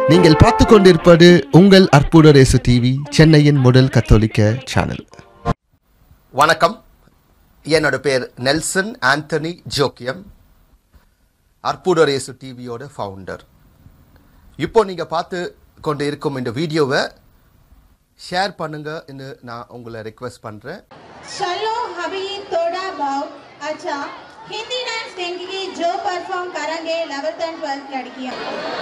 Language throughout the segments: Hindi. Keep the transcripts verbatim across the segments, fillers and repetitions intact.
நீங்கள் பார்த்து கொண்டிருப்பது உங்கள் அற்புத ரேசு டிவி, சென்னையின் முதல் கத்தோலிக்க சேனல். வணக்கம். என்னோட பேர் நெல்சன் ஆண்டனி ஜோக்கியம், அற்புத ரேசு டிவியோட ஃபவுண்டர். இப்போ நீங்கள் பார்த்து கொண்டு இருக்கும் இந்த வீடியோவை ஷேர் பண்ணுங்கன்னு நான் உங்களை ரெக்வெஸ்ட் பண்ணுறேன். चलो अभी थोड़ा बहुत अच्छा हिंदी डांस देंगी जो परफॉर्म करेंगे इलेवेंथ एंड ट्वेल्थ लड़कियां.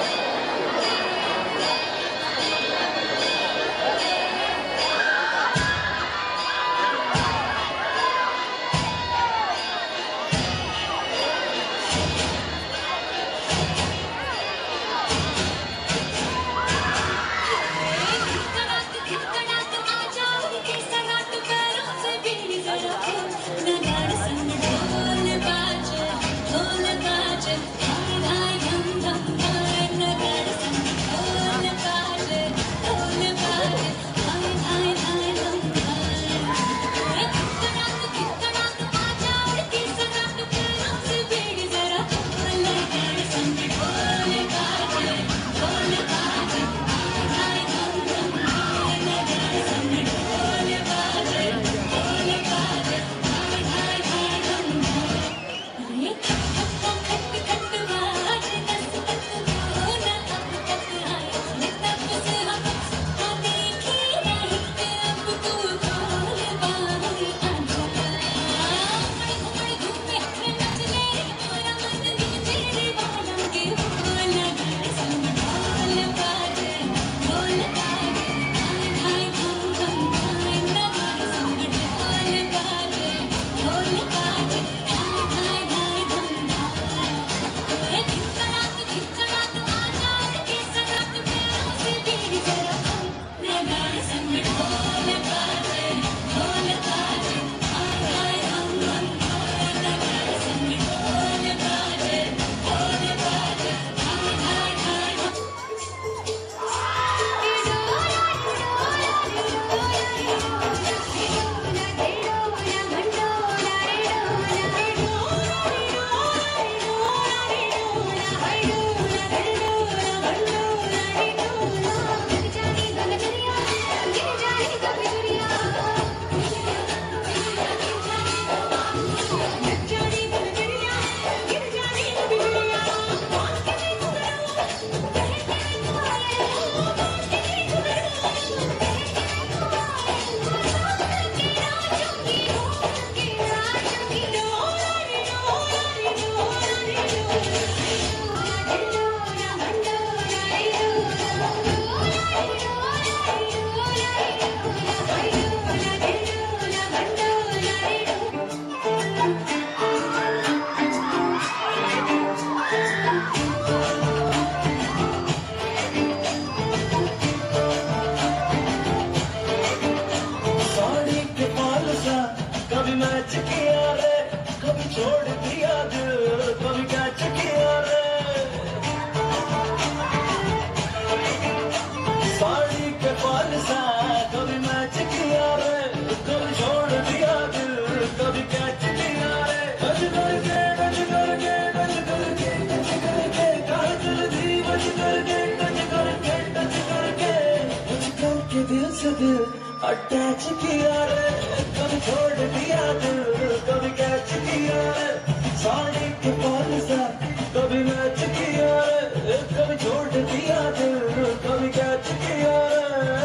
अटैच किया रे, कभी छोड़ दिया दिल, कभी कैच किया रे, साड़ी के पाल सा कभी मैच किया रे, कभी छोड़ दिया दिल, कभी कैच किया रे.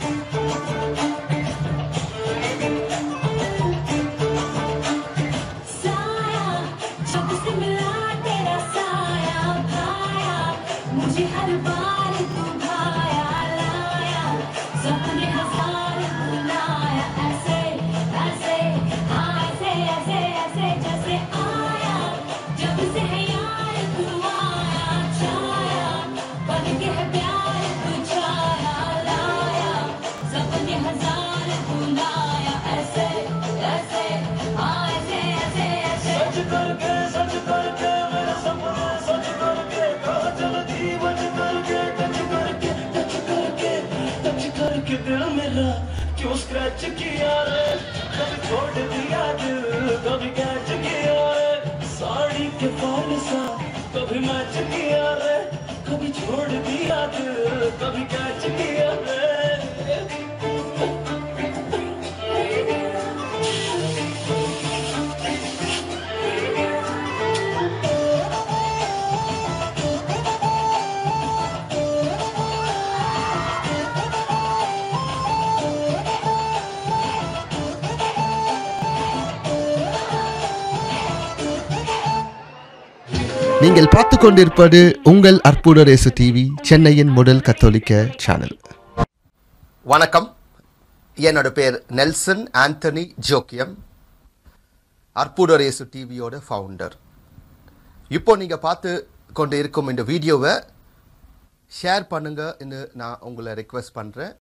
साया जब से मिला तेरा साया भाया, मुझे हर बार तू भाया लाया, सपने हजार बुलाया, ऐसे ऐसे हाँ ऐसे ऐसे ऐसे जैसे आया, जब से है यार तू आया छाया, बन के है प्यार तू छाया लाया, सपने हजार बुलाया, ऐसे ऐसे हाँ ऐसे ऐसे ऐसे. सच करके सच करके मेरे सपने सच करके, कहा चलती बच करके, टच करके टच करके टच करके दिल मेरा क्यों स्क्रैच किया रे, कभी छोड़ दिया दिल, कभी कैच किया रे, साड़ी के पाल सा कभी मैच किया रे, कभी छोड़ दिया दिल, कभी कैच किया है நீங்கள் பார்த்து கொண்டிருப்பது உங்கள் அற்புத ரேசு டிவி, சென்னையின் முதல் கத்தோலிக்க சேனல். வணக்கம். என்னோட பேர் நெல்சன் ஆண்டனி ஜோக்கியம், அற்புத ரேசு டிவியோட ஃபவுண்டர். இப்போ நீங்கள் பார்த்து கொண்டு இருக்கும் இந்த வீடியோவை ஷேர் பண்ணுங்கன்னு நான் உங்களை ரெக்வெஸ்ட் பண்ணுறேன்.